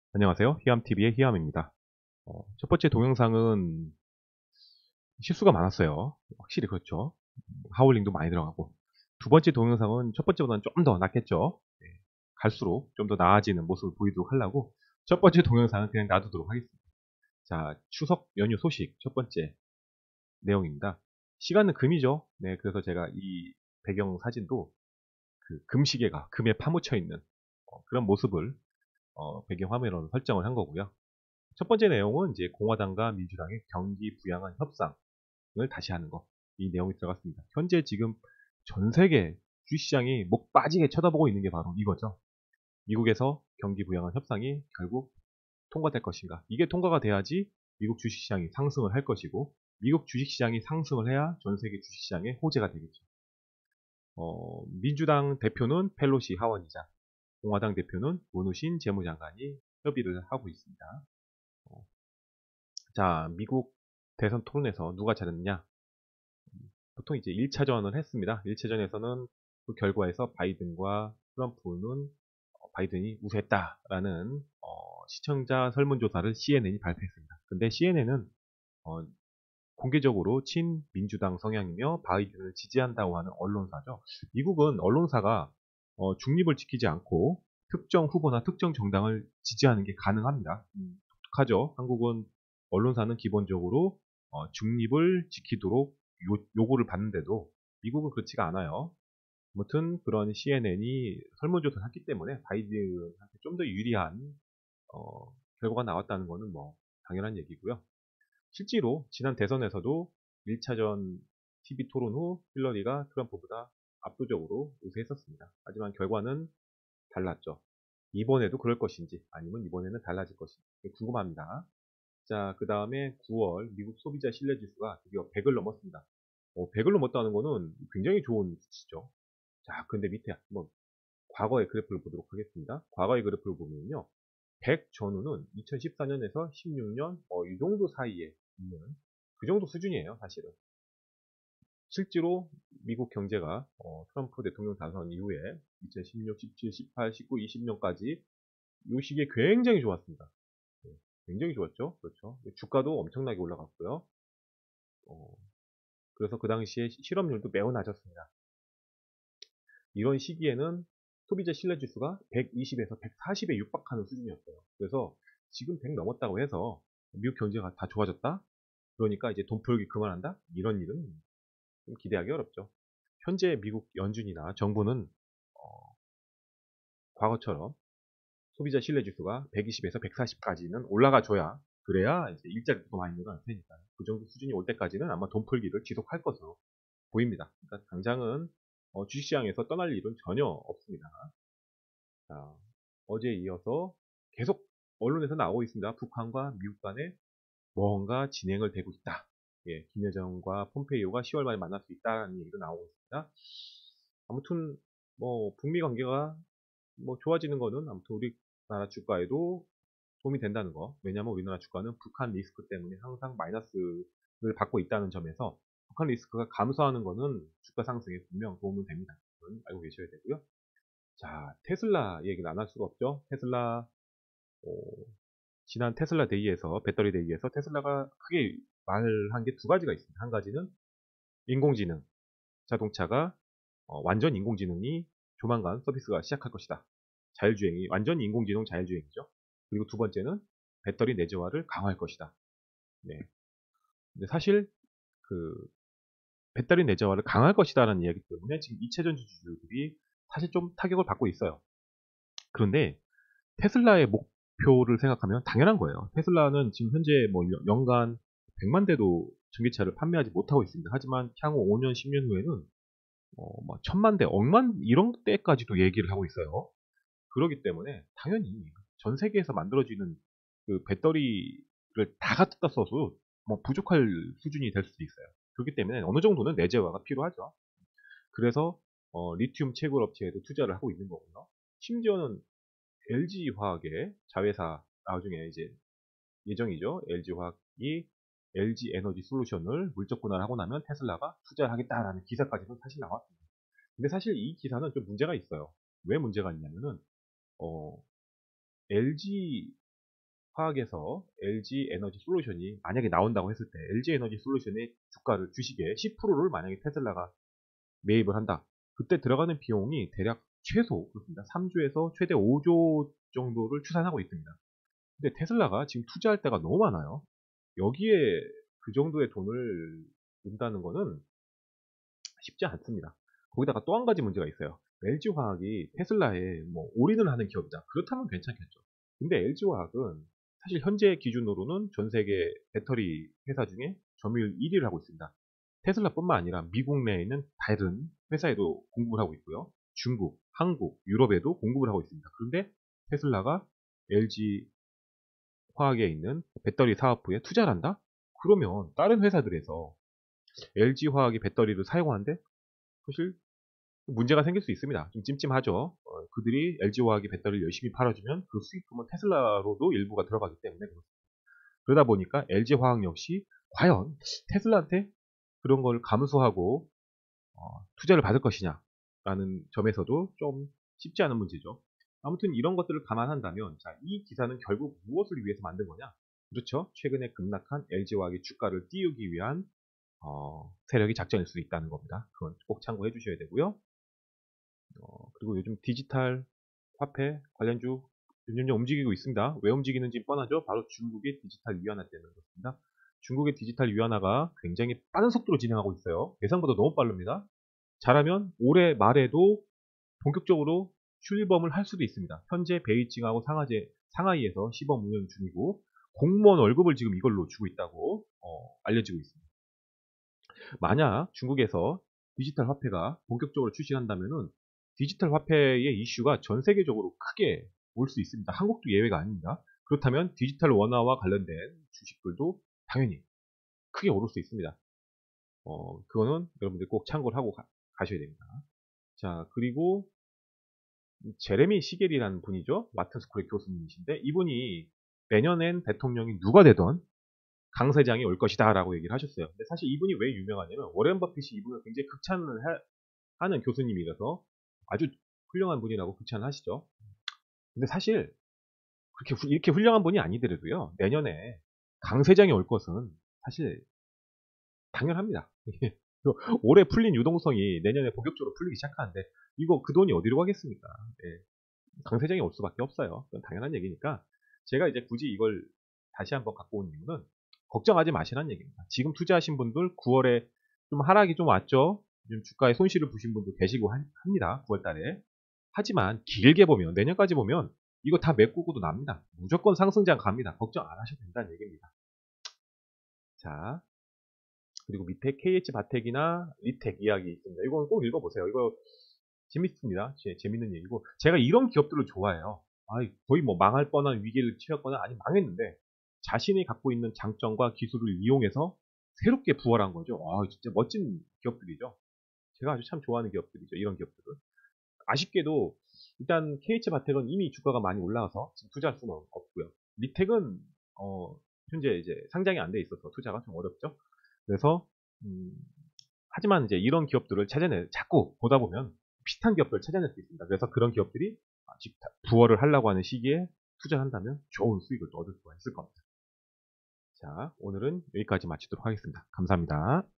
안녕하세요. 히암TV의 히암입니다. 첫 번째 동영상은 실수가 많았어요. 확실히 그렇죠. 하울링도 많이 들어가고. 두 번째 동영상은 첫 번째보다는 좀 더 낫겠죠. 네, 갈수록 좀 더 나아지는 모습을 보이도록 하려고 첫 번째 동영상은 그냥 놔두도록 하겠습니다. 자, 추석 연휴 소식 첫 번째 내용입니다. 시간은 금이죠. 네, 그래서 제가 이 배경 사진도 그 금시계가 금에 파묻혀 있는 그런 모습을 배경 화면으로 설정을 한 거고요. 첫 번째 내용은 이제 공화당과 민주당의 경기 부양안 협상을 다시 하는 거. 이 내용이 들어갔습니다. 현재 지금 전 세계 주식시장이 목 빠지게 쳐다보고 있는 게 바로 이거죠. 미국에서 경기 부양안 협상이 결국 통과될 것인가. 이게 통과가 돼야지 미국 주식시장이 상승을 할 것이고 미국 주식시장이 상승을 해야 전 세계 주식시장의 호재가 되겠죠. 민주당 대표는 펠로시 하원의장, 공화당 대표는 문우신 재무장관이 협의를 하고 있습니다. 자, 미국 대선 토론에서 누가 잘했느냐? 보통 이제 1차전을 했습니다. 1차전에서는 그 결과에서 바이든과 트럼프는 바이든이 우세했다라는 시청자 설문조사를 CNN이 발표했습니다. 근데 CNN은 공개적으로 친민주당 성향이며 바이든을 지지한다고 하는 언론사죠. 미국은 언론사가 중립을 지키지 않고 특정 후보나 특정 정당을 지지하는 게 가능합니다. 독특하죠. 한국은 언론사는 기본적으로 중립을 지키도록 요구를 받는데도 미국은 그렇지가 않아요. 아무튼 그런 CNN이 설문조사를 했기 때문에 바이든한테 좀 더 유리한 결과가 나왔다는 것은 뭐 당연한 얘기고요. 실제로 지난 대선에서도 1차전 TV 토론 후 힐러리가 트럼프보다 압도적으로 우세했었습니다. 하지만 결과는 달랐죠. 이번에도 그럴 것인지 아니면 이번에는 달라질 것인지 궁금합니다. 자, 그 다음에 9월 미국 소비자 신뢰지수가 드디어 100을 넘었습니다. 100을 넘었다는 거는 굉장히 좋은 수치죠. 자, 근데 밑에 한번 과거의 그래프를 보도록 하겠습니다. 과거의 그래프를 보면요. 100 전후는 2014년에서 16년 이 정도 사이에 있는 그 정도 수준이에요, 사실은. 실제로 미국 경제가 트럼프 대통령 당선 이후에 2016, 17, 18, 19, 20년까지 이 시기에 굉장히 좋았습니다. 네, 굉장히 좋았죠. 그렇죠. 주가도 엄청나게 올라갔고요. 어, 그래서 그 당시에 실업률도 매우 낮았습니다. 이런 시기에는 소비자 신뢰지수가 120에서 140에 육박하는 수준이었어요. 그래서 지금 100 넘었다고 해서 미국 경제가 다 좋아졌다? 그러니까 이제 돈 풀기 그만한다? 이런 일은 좀 기대하기 어렵죠. 현재 미국 연준이나 정부는 과거처럼 소비자 신뢰지수가 120에서 140까지는 올라가줘야 그래야 이제 일자리도 더 많이 늘어날 테니까 그 정도 수준이 올 때까지는 아마 돈 풀기를 지속할 것으로 보입니다. 그러니까 당장은 주식시장에서 떠날 일은 전혀 없습니다. 자, 어제에 이어서 계속 언론에서 나오고 있습니다. 북한과 미국 간에 뭔가 진행을 되고 있다. 예, 김여정과 폼페이오가 10월 말에 만날 수 있다는 얘기도 나오고 있습니다. 아무튼 뭐 북미 관계가 뭐 좋아지는 거는 아무튼 우리나라 주가에도 도움이 된다는 거. 왜냐하면 우리나라 주가는 북한 리스크 때문에 항상 마이너스를 받고 있다는 점에서 북한 리스크가 감소하는 거는 주가 상승에 분명 도움은 됩니다. 그건 알고 계셔야 되고요. 자, 테슬라 얘기는 안 할 수가 없죠. 테슬라 어, 지난 테슬라 데이에서 배터리 데이에서 테슬라가 크게 말한 게 두 가지가 있습니다. 한 가지는 인공지능 자동차가 완전 인공지능이 조만간 서비스가 시작할 것이다. 자율주행이 완전 인공지능 자율주행이죠. 그리고 두 번째는 배터리 내재화를 강화할 것이다. 네. 근데 사실 그 배터리 내재화를 강화할 것이다라는 이야기 때문에 지금 이체 전지주들이 사실 좀 타격을 받고 있어요. 그런데 테슬라의 목표를 생각하면 당연한 거예요. 테슬라는 지금 현재 뭐 연간 100만 대도 전기차를 판매하지 못하고 있습니다. 하지만 향후 5년, 10년 후에는 뭐 1000만 대, 억만 이런 때까지도 얘기를 하고 있어요. 그렇기 때문에 당연히 전 세계에서 만들어지는 그 배터리를 다 갖다 써도 뭐 부족할 수준이 될 수도 있어요. 그렇기 때문에 어느 정도는 내재화가 필요하죠. 그래서 리튬 채굴 업체에도 투자를 하고 있는 거고요. 심지어는 LG화학의 자회사 나중에 이제 예정이죠. LG화학이 LG 에너지 솔루션을 물적 분할하고 나면 테슬라가 투자를 하겠다라는 기사까지도 사실 나왔습니다. 근데 사실 이 기사는 좀 문제가 있어요. 왜 문제가 있냐면은 LG 화학에서 LG 에너지 솔루션이 만약에 나온다고 했을 때 LG 에너지 솔루션의 주가를 주식의 10%를 만약에 테슬라가 매입을 한다. 그때 들어가는 비용이 대략 최소 그렇습니다. 3조에서 최대 5조 정도를 추산하고 있습니다. 근데 테슬라가 지금 투자할 때가 너무 많아요. 여기에 그 정도의 돈을 든다는 거는 쉽지 않습니다. 거기다가 또 한 가지 문제가 있어요. LG화학이 테슬라에 뭐 올인을 하는 기업이다. 그렇다면 괜찮겠죠. 근데 LG화학은 사실 현재 기준으로는 전 세계 배터리 회사 중에 점유율 1위를 하고 있습니다. 테슬라뿐만 아니라 미국 내에 있는 다른 회사에도 공급을 하고 있고요. 중국, 한국, 유럽에도 공급을 하고 있습니다. 그런데 테슬라가 LG 화학에 있는 배터리 사업부에 투자를 한다? 그러면 다른 회사들에서 LG 화학이 배터리를 사용하는데 사실 문제가 생길 수 있습니다. 좀 찜찜하죠. 그들이 LG 화학이 배터리를 열심히 팔아주면 그 수익금은 테슬라로도 일부가 들어가기 때문에 그렇습니다. 그러다 보니까 LG 화학 역시 과연 테슬라한테 그런 걸 감수하고 투자를 받을 것이냐라는 점에서도 좀 쉽지 않은 문제죠. 아무튼 이런 것들을 감안한다면 자, 이 기사는 결국 무엇을 위해서 만든 거냐? 그렇죠. 최근에 급락한 LG화학의 주가를 띄우기 위한 세력이 작전일 수 있다는 겁니다. 그건 꼭 참고해 주셔야 되고요. 그리고 요즘 디지털 화폐 관련주 점점 움직이고 있습니다. 왜 움직이는지 뻔하죠. 바로 중국의 디지털 위안화 때문에 그렇습니다. 중국의 디지털 위안화가 굉장히 빠른 속도로 진행하고 있어요. 예상보다 너무 빠릅니다. 잘하면 올해 말에도 본격적으로 출범을 할 수도 있습니다. 현재 베이징하고 상하이에서 시범 운영 중이고 공무원 월급을 지금 이걸로 주고 있다고 알려지고 있습니다. 만약 중국에서 디지털 화폐가 본격적으로 출시한다면은 디지털 화폐의 이슈가 전 세계적으로 크게 올 수 있습니다. 한국도 예외가 아닙니다. 그렇다면 디지털 원화와 관련된 주식들도 당연히 크게 오를 수 있습니다. 그거는 여러분들 꼭 참고를 하고 가셔야 됩니다. 자, 그리고 제레미 시겔이라는 분이죠. 마트스쿨의 교수님이신데 이분이 내년엔 대통령이 누가 되던 강세장이 올 것이다 라고 얘기를 하셨어요. 근데 사실 이분이 왜 유명하냐면 워렌 버핏이 이분을 굉장히 극찬을 하는 교수님이라서 아주 훌륭한 분이라고 극찬을 하시죠. 근데 사실 이렇게 훌륭한 분이 아니더라도요. 내년에 강세장이 올 것은 사실 당연합니다. 올해 풀린 유동성이 내년에 본격적으로 풀리기 시작하는데 이거 그 돈이 어디로 가겠습니까? 예. 강세장이 올 수밖에 없어요. 그건 당연한 얘기니까 제가 이제 굳이 이걸 다시 한번 갖고 온 이유는 걱정하지 마시라는 얘기입니다. 지금 투자하신 분들 9월에 좀 하락이 좀 왔죠. 지금 주가에 손실을 보신 분도 계시고 합니다. 9월 달에. 하지만 길게 보면 내년까지 보면 이거 다 메꾸고도 납니다. 무조건 상승장 갑니다. 걱정 안 하셔도 된다는 얘기입니다. 자, 그리고 밑에 KH 바텍이나 리텍 이야기 있습니다. 이건 꼭 읽어보세요. 이거 재밌습니다. 재밌는 얘기고 제가 이런 기업들을 좋아해요. 거의 뭐 망할 뻔한 위기를 치렀거나 아니 망했는데 자신이 갖고 있는 장점과 기술을 이용해서 새롭게 부활한 거죠. 진짜 멋진 기업들이죠. 제가 아주 참 좋아하는 기업들이죠. 이런 기업들은. 아쉽게도 일단 KH바텍은 이미 주가가 많이 올라가서 지금 투자할 수는 없고요. 리텍은 현재 이제 상장이 안 돼 있어서 투자가 좀 어렵죠. 그래서 하지만 이제 이런 기업들을 자꾸 보다 보면 비슷한 기업들을 찾아낼 수 있습니다. 그래서 그런 기업들이 아직 부활을 하려고 하는 시기에 투자를 한다면 좋은 수익을 또 얻을 수가 있을 겁니다. 자, 오늘은 여기까지 마치도록 하겠습니다. 감사합니다.